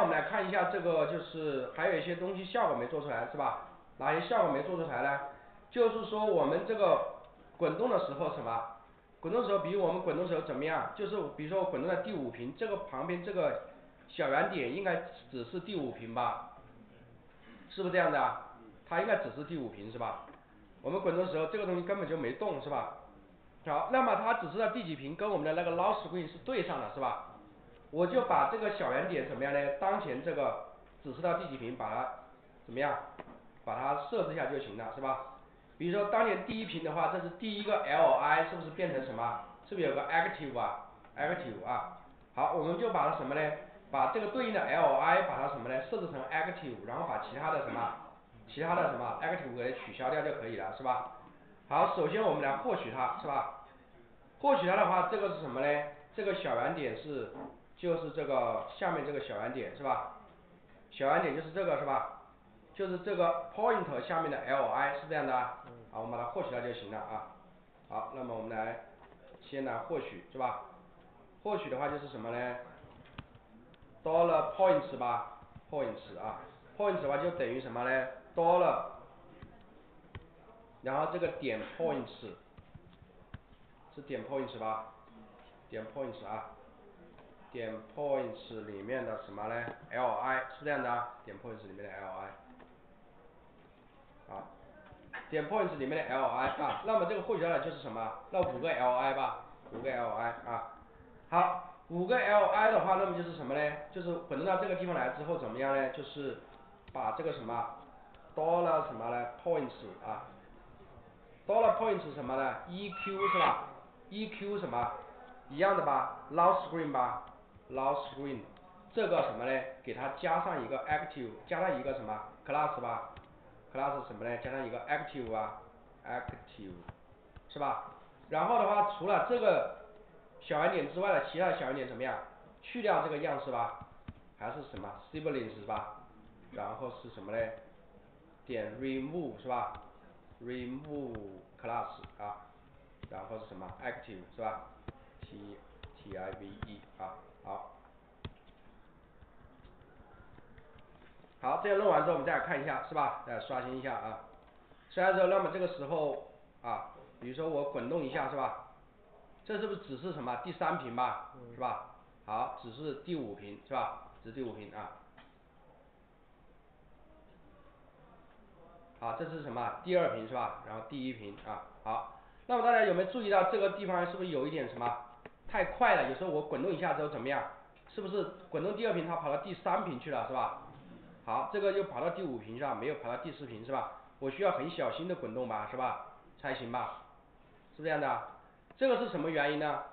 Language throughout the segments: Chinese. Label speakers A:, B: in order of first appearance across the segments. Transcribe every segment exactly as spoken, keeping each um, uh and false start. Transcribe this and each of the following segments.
A: 我们来看一下这个，就是还有一些东西效果没做出来，是吧？哪些效果没做出来呢？就是说我们这个滚动的时候什么？滚动的时候，比如我们滚动的时候怎么样？就是比如说我滚动在第五屏，这个旁边这个小圆点应该只是第五屏吧？是不是这样的啊？它应该只是第五屏是吧？我们滚动的时候，这个东西根本就没动是吧？好，那么它只是在第几屏跟我们的那个 lock screen 是对上的是吧？我就把这个小圆点怎么样呢？当前这个指示到第几屏，把它怎么样？把它设置一下就行了，是吧？比如说当前第一屏的话，这是第一个 L I 是不是变成什么？是不是有个 active 啊 ？active 啊。好，我们就把它什么呢？把这个对应的 L I 把它什么呢？设置成 active，然后把其他的什么？其他的什么 active 给取消掉就可以了，是吧？好，首先我们来获取它，是吧？获取它的话，这个是什么呢？这个小圆点是，就是这个下面这个小圆点是吧？小圆点就是这个是吧？就是这个 point 下面的 L I 是这样的啊。好，我们把它获取了就行了啊。好，那么我们来先来获取是吧？获取的话就是什么呢 ？dollar points 吧 ，points 啊 ，points 的话就等于什么呢 ？dollar， 然后这个点 points 是点 points 吧？点 points 啊。点 points 里面的什么呢 ？li 是这样的啊，点 points 里面的 li， 好，点 points 里面的 li 啊，那么这个获取到的就是什么？那五个 li 吧，五个 li 啊，好，五个 li 的话，那么就是什么呢？就是滚动到这个地方来之后怎么样呢？就是把这个什么 dollar 什么呢 points 啊 ，dollar points 是什么呢 ？eq 是吧 ？eq 什么？一样的吧 ，lock screen 吧。lock screen 这个什么呢？给它加上一个 active， 加上一个什么 class 吧 ，class 什么呢？加上一个 active 啊 ，active 是吧？然后的话，除了这个小圆点之外的其他的小圆点怎么样？去掉这个样式吧，还是什么 siblings 是吧？然后是什么呢？点 remove 是吧 ？remove class 啊，然后是什么 active 是吧 ？t t i v e 啊，好，好，这样弄完之后我们再来看一下是吧？再刷新一下啊，刷新之后，那么这个时候啊，比如说我滚动一下是吧？这是不是只是什么第三屏吧？是吧？好，只是第五屏是吧？只是第五屏啊。好，这是什么？第二屏是吧？然后第一屏啊，好。那么大家有没有注意到这个地方是不是有一点什么太快了？有时候我滚动一下之后怎么样？是不是滚动第二屏它跑到第三屏去了是吧？好，这个又跑到第五屏是吧？没有跑到第四屏是吧？我需要很小心的滚动吧，是吧？才行吧？是不是这样的？这个是什么原因呢？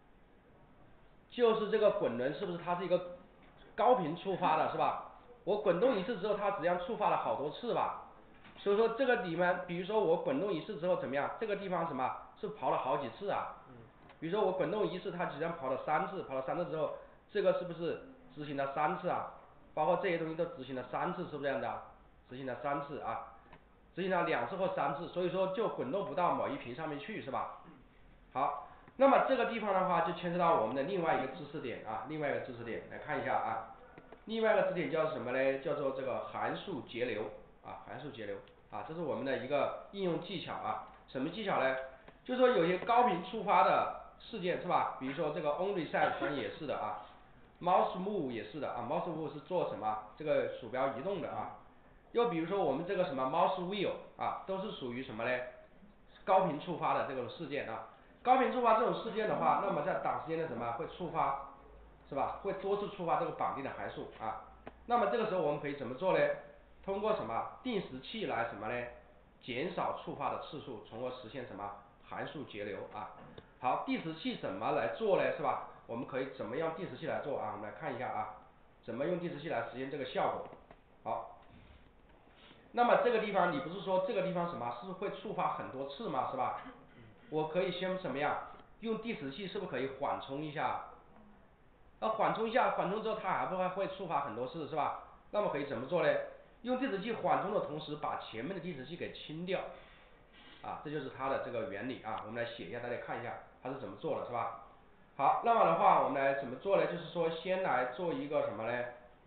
A: 就是这个滚轮是不是它是一个高频触发的是吧？我滚动一次之后，它实际上触发了好多次吧？所以说这个里面，比如说我滚动一次之后怎么样？这个地方什么是跑了好几次啊？比如说我滚动一次，它实际上跑了三次，跑了三次之后，这个是不是执行了三次啊？包括这些东西都执行了三次，是不是这样的？执行了三次啊，执行了两次或三次，所以说就滚动不到某一屏上面去，是吧？好，那么这个地方的话就牵扯到我们的另外一个知识点啊，另外一个知识点来看一下啊，另外一个知识点叫什么呢？叫做这个函数节流啊，函数节流啊，这是我们的一个应用技巧啊，什么技巧呢？就是说有些高频触发的事件是吧？比如说这个 onReset 实际上也是的啊 ，mouse move 也是的啊 ，mouse move 是做什么？这个鼠标移动的啊。又比如说我们这个什么 mouse wheel 啊，都是属于什么呢？高频触发的这种事件啊。高频触发这种事件的话，那么在短时间内什么会触发，是吧？会多次触发这个绑定的函数啊。那么这个时候我们可以怎么做呢？通过什么定时器来什么呢？减少触发的次数，从而实现什么函数节流啊。好，定时器怎么来做呢？是吧？我们可以怎么用定时器来做啊？我们来看一下啊，怎么用定时器来实现这个效果。好，那么这个地方你不是说这个地方什么是会触发很多次吗？是吧？我可以先怎么样？用定时器是不是可以缓冲一下？那缓冲一下，缓冲之后它还不会会触发很多次是吧？那么可以怎么做呢？用定时器缓冲的同时，把前面的定时器给清掉，啊，这就是它的这个原理啊。我们来写一下，大家看一下它是怎么做的，是吧？好，那么的话我们来怎么做呢？就是说先来做一个什么呢？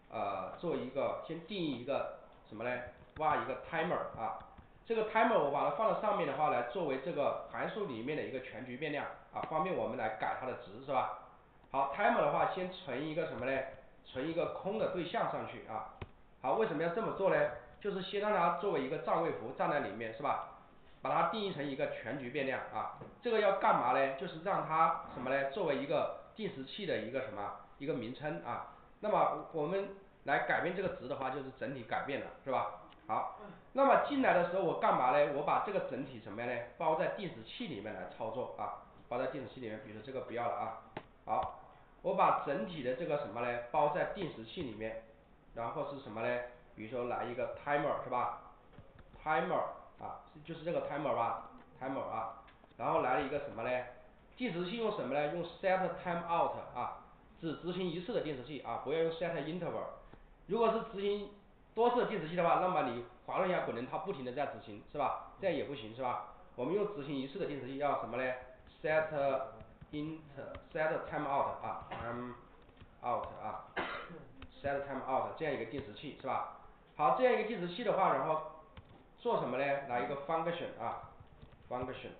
A: 呃做一个先定义一个什么呢？挖一个 timer 啊。这个 timer 我把它放在上面的话来作为这个函数里面的一个全局变量啊，方便我们来改它的值是吧？好 ，timer 的话先存一个什么呢？存一个空的对象上去啊。好，为什么要这么做呢？就是先让它作为一个占位符站在里面是吧？把它定义成一个全局变量啊。这个要干嘛呢？就是让它什么呢？作为一个定时器的一个什么一个名称啊。那么我们来改变这个值的话，就是整体改变了是吧？好，那么进来的时候我干嘛呢？我把这个整体什么样呢？包在定时器里面来操作啊，包在定时器里面，比如说这个不要了啊。好，我把整体的这个什么呢？包在定时器里面，然后是什么呢？比如说来一个 timer 是吧 ？timer 啊，就是这个 timer 吧 ，timer 啊，然后来了一个什么呢？定时器用什么呢？用 set timeout 啊，只执行一次的定时器啊，不要用 set interval。如果是执行多次的定时器的话，那么你滑动一下滚轮，它不停的在执行，是吧？这样也不行，是吧？我们用执行一次的定时器要什么呢 ？set int set timeout 啊 ，timeout 啊 ，set timeout 这样一个定时器，是吧？好，这样一个定时器的话，然后做什么呢？来一个 function 啊 ，function。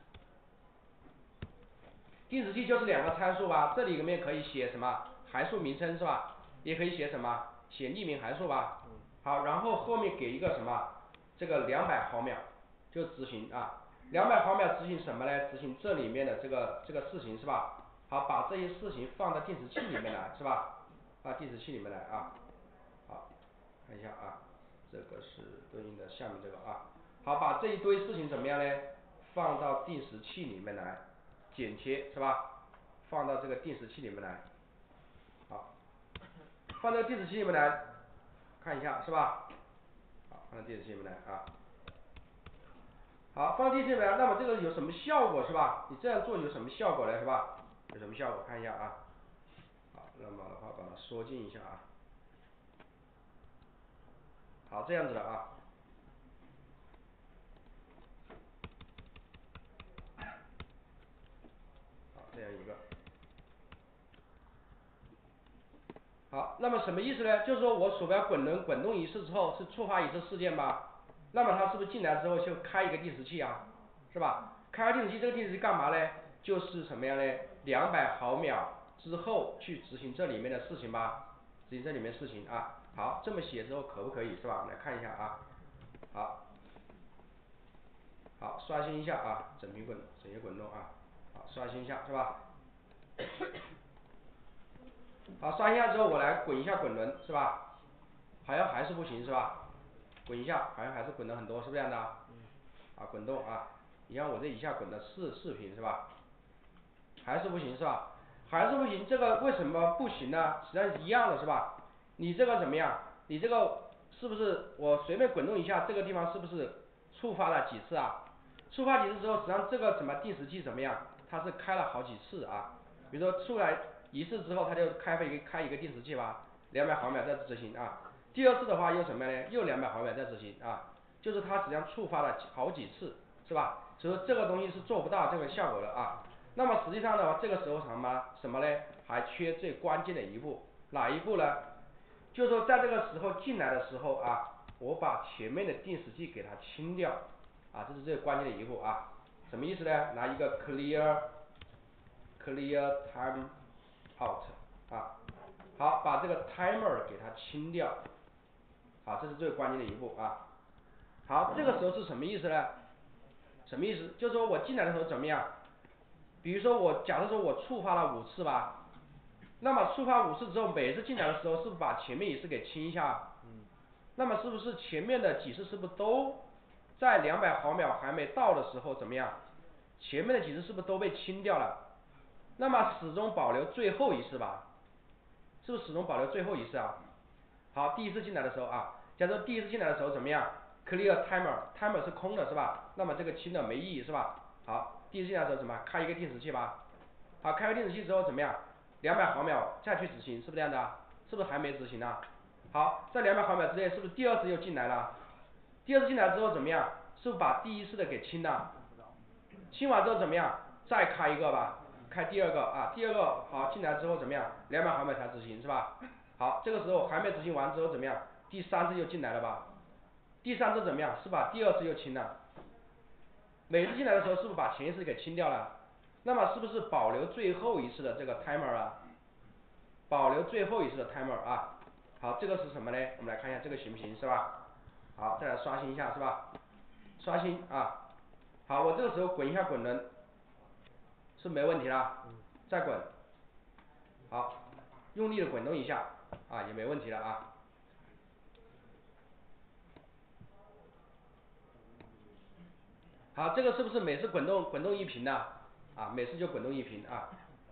A: 定时器就是两个参数吧，这里面可以写什么函数名称是吧？也可以写什么写匿名函数吧。好，然后后面给一个什么这个两百毫秒就执行啊，两百毫秒执行什么呢？执行这里面的这个这个事情是吧？好，把这些事情放到定时器里面来是吧？放定时器里面来啊。好，看一下啊，这个是对应的下面这个啊。好，把这一堆事情怎么样呢？放到定时器里面来。剪切是吧？放到这个定时器里面来，好，放到定时器里面来，看一下是吧？好，放到定时器里面来啊。好，放到定时器里面来，那么这个有什么效果是吧？你这样做有什么效果呢是吧？有什么效果？看一下啊。好，那么的话把它缩进一下啊。好，这样子的啊。好，这样一个。好，那么什么意思呢？就是说我鼠标滚轮滚动一次之后是触发一次事件吧？那么它是不是进来之后就开一个定时器啊？是吧？开定时器，这个定时器干嘛呢？就是什么样呢？两百毫秒之后去执行这里面的事情吧，执行这里面事情啊。好，这么写之后可不可以是吧？我们来看一下啊。好，好，刷新一下啊，整屏滚整页滚动啊。好，刷新一下是吧？好，刷新一下之后我来滚一下滚轮是吧？好像还是不行是吧？滚一下，好像还是滚了很多，是不是这样的？啊，滚动啊，你看我这一下滚了四四屏是吧？还是不行是吧？还是不行，这个为什么不行呢？实际上是一样的是吧？你这个怎么样？你这个是不是我随便滚动一下，这个地方是不是触发了几次啊？触发几次之后，实际上这个什么定时器怎么样？它是开了好几次啊。比如说出来一次之后，它就开一个开一个定时器吧，两百毫秒再执行啊。第二次的话又什么呢？又两百毫秒再执行啊。就是它实际上触发了好几次，是吧？所以说这个东西是做不到这个效果的啊。那么实际上呢，这个时候什么什么呢？还缺最关键的一步，哪一步呢？就是说在这个时候进来的时候啊，我把前面的定时器给它清掉，啊，这是最关键的一步啊。什么意思呢？拿一个 clear clear time out 啊，好，把这个 timer 给它清掉，好，这是最关键的一步啊。好，这个时候是什么意思呢？什么意思？就是说我进来的时候怎么样？比如说我假如说我触发了五次吧，那么触发五次之后，每次进来的时候是不是把前面一次给清一下？嗯。那么是不是前面的几次是不是都在两百毫秒还没到的时候怎么样？前面的几次是不是都被清掉了？那么始终保留最后一次吧？是不是始终保留最后一次啊？好，第一次进来的时候啊，假如说第一次进来的时候怎么样 ？clear timer，timer 是空的是吧？那么这个清的没意义是吧？好，第一次进来的时候怎么开一个定时器吧？好，开个定时器之后怎么样？两百毫秒再去执行，是不是这样的？是不是还没执行呢？好，在两百毫秒之内，是不是第二次又进来了？第二次进来之后怎么样？是不是把第一次的给清了？清完之后怎么样？再开一个吧，开第二个啊，第二个好进来之后怎么样？两百毫秒才执行是吧？ 好，这个时候还没执行完之后怎么样？第三次又进来了吧？第三次怎么样？是把第二次又清了。每次进来的时候是不是把前一次给清掉了？那么是不是保留最后一次的这个 timer 啊？保留最后一次的 timer 啊。好，这个是什么呢？我们来看一下这个行不行，是吧？好，再来刷新一下，是吧？刷新啊。好，我这个时候滚一下滚轮，是没问题了。再滚。好，用力的滚动一下啊，也没问题了啊。好，这个是不是每次滚动滚动一屏呢？啊，每次就滚动一屏啊。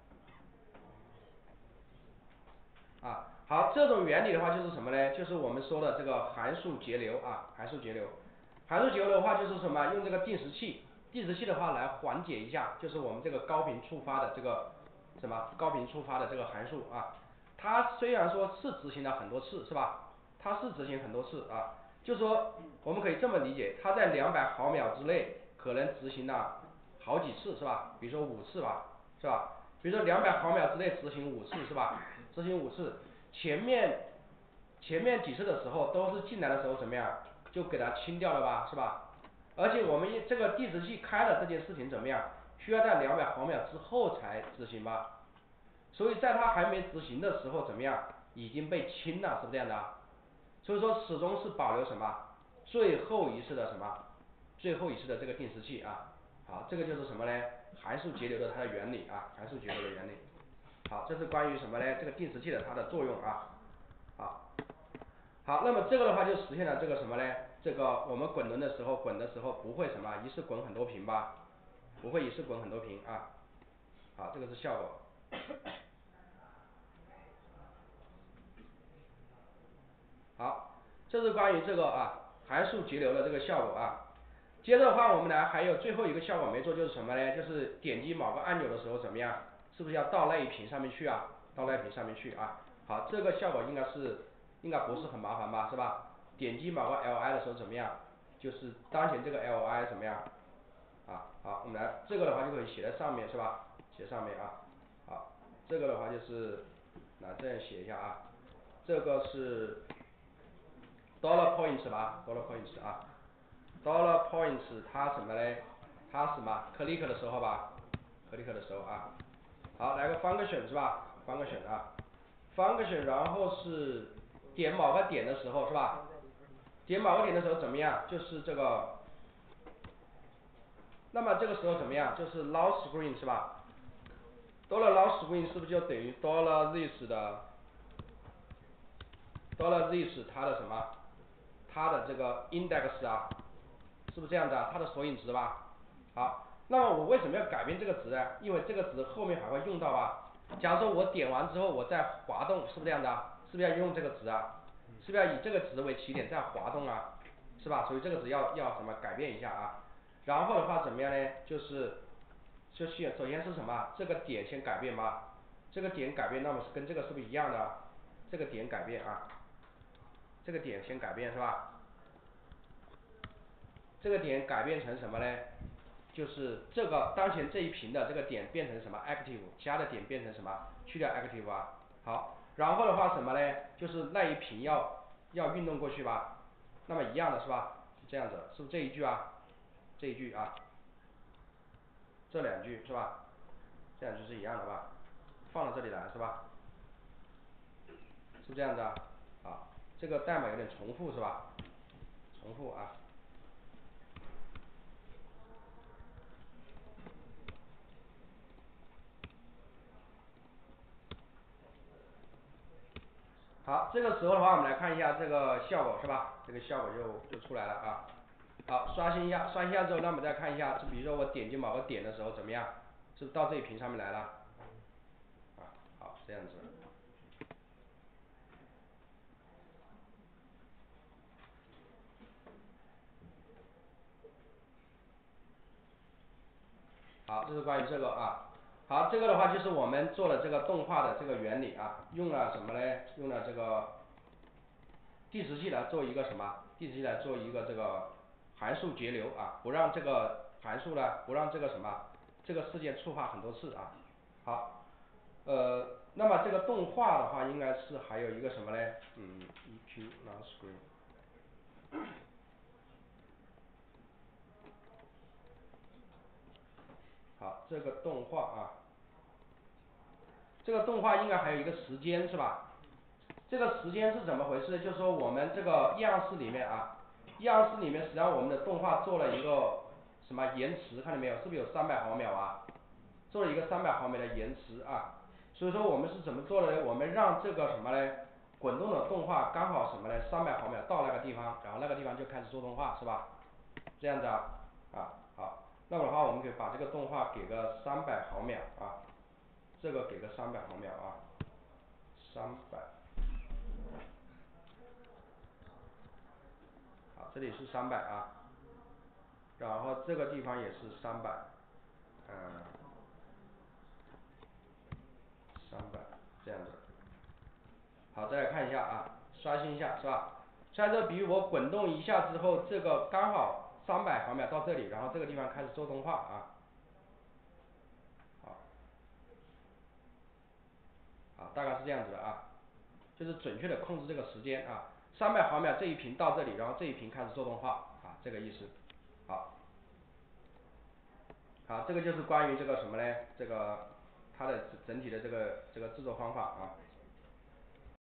A: 啊，好，这种原理的话就是什么呢？就是我们说的这个函数节流啊，函数节流。函数节流的话就是什么？用这个定时器，定时器的话来缓解一下，就是我们这个高频触发的这个什么高频触发的这个函数啊。它虽然说是执行了很多次，是吧？它是执行很多次啊，就是说我们可以这么理解，它在两百毫秒之内可能执行了好几次，是吧？比如说五次吧，是吧？比如说两百毫秒之内执行五次，是吧？执行五次，前面前面几次的时候都是进来的时候怎么样，就给它清掉了吧，是吧？而且我们这个计时器开了这件事情怎么样，需要在两百毫秒之后才执行吧？所以在它还没执行的时候怎么样，已经被清了，是不是这样的？所以说始终是保留什么？最后一次的什么？最后一次的这个定时器啊。好，这个就是什么呢？函数节流的它的原理啊，函数节流的原理。好，这是关于什么呢？这个定时器的它的作用啊。好，好，那么这个的话就实现了这个什么呢？这个我们滚轮的时候，滚的时候不会什么一次滚很多屏吧？不会一次滚很多屏啊。好，这个是效果。好，这是关于这个啊函数节流的这个效果啊。接着的话，我们来还有最后一个效果没做，就是什么呢？就是点击某个按钮的时候怎么样？是不是要到那一屏上面去啊？到那一屏上面去啊？好，这个效果应该是应该不是很麻烦吧，是吧？点击某个 L I 的时候怎么样？就是当前这个 L I 怎么样？啊，好，我们来这个的话就可以写在上面，是吧？写上面啊。好，这个的话就是来这样写一下啊。这个是 dollar points 吧 ，dollar points 啊。dollar points 它什么嘞？它什么 click 的时候吧 ，click 的时候啊。好，来个 function 是吧 ？function 啊 ，function 然后是点某个点的时候是吧？点某个点的时候怎么样？就是这个，那么这个时候怎么样？就是 load screen 是吧？dollar load screen 是不是就等于 dollar this 的 dollar this 它的什么？它的这个 index 啊？是不是这样的？它的索引值吧。好，那么我为什么要改变这个值呢？因为这个值后面还会用到吧。假如说我点完之后我再滑动，是不是这样的？是不是要用这个值啊？是不是要以这个值为起点再滑动啊？是吧？所以这个值要要什么改变一下啊？然后的话怎么样呢？就是就先首先是什么？这个点先改变吧。这个点改变，那么是跟这个是不是一样的？这个点改变啊，这个点先改变是吧？这个点改变成什么呢？就是这个当前这一屏的这个点变成什么 active， 其他的点变成什么去掉 active 啊。好，然后的话什么呢？就是那一屏要要运动过去吧。那么一样的是吧？是这样子，是不是这一句啊？这一句啊，这两句是吧？这两句是一样的吧？放到这里来是吧？是这样子啊。好，这个代码有点重复是吧？重复啊。好，这个时候的话，我们来看一下这个效果是吧？这个效果就就出来了啊。好，刷新一下，刷新一下之后，那我们再看一下，就比如说我点击某个点的时候怎么样？是不是到这一屏上面来了？啊，好，这样子。好，这是关于这个啊。好，这个的话就是我们做了这个动画的这个原理啊，用了什么呢？用了这个计时器来做一个什么？计时器来做一个这个函数节流啊，不让这个函数呢，不让这个什么这个事件触发很多次啊。好，呃。 那么这个动画的话，应该是还有一个什么嘞？嗯，E Q last screen。好，这个动画啊，这个动画应该还有一个时间是吧？这个时间是怎么回事？就是说我们这个样式里面啊，样式里面实际上我们的动画做了一个什么延迟，看见没有？是不是有三百毫秒啊？做了一个三百毫秒的延迟啊。所以说我们是怎么做的呢？我们让这个什么呢？滚动的动画刚好什么呢？三百毫秒到那个地方，然后那个地方就开始做动画，是吧？这样子啊，啊好，那么的话我们可以把这个动画给个三百毫秒啊，这个给个三百毫秒啊，三百，好，这里是三百啊，然后这个地方也是三百，嗯，三百这样子。好，再来看一下啊，刷新一下是吧？虽然这比如我滚动一下之后，这个刚好三百毫秒到这里，然后这个地方开始做动画啊，好，好，大概是这样子的啊，就是准确的控制这个时间啊，三百毫秒这一屏到这里，然后这一屏开始做动画啊，这个意思。好，好，这个就是关于这个什么呢？这个它的整体的这个这个制作方法啊。